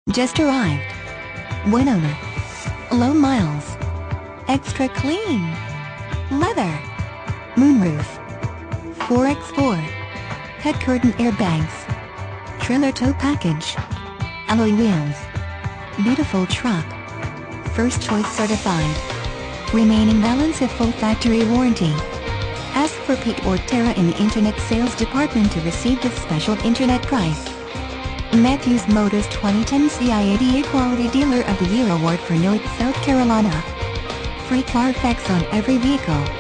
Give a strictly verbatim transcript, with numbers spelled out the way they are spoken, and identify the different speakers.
Speaker 1: Just arrived. One owner. Low miles. Extra clean. Leather. Moonroof. four by four. Head curtain airbags. Trailer tow package. Alloy wheels. Beautiful truck. First choice certified. Remaining balance of full factory warranty. Ask for Pete or Tara in the Internet Sales Department to receive this special Internet price. Matthews Motors twenty ten C I A D A Quality Dealer of the Year Award for North South Carolina. Free CARFAX on every vehicle.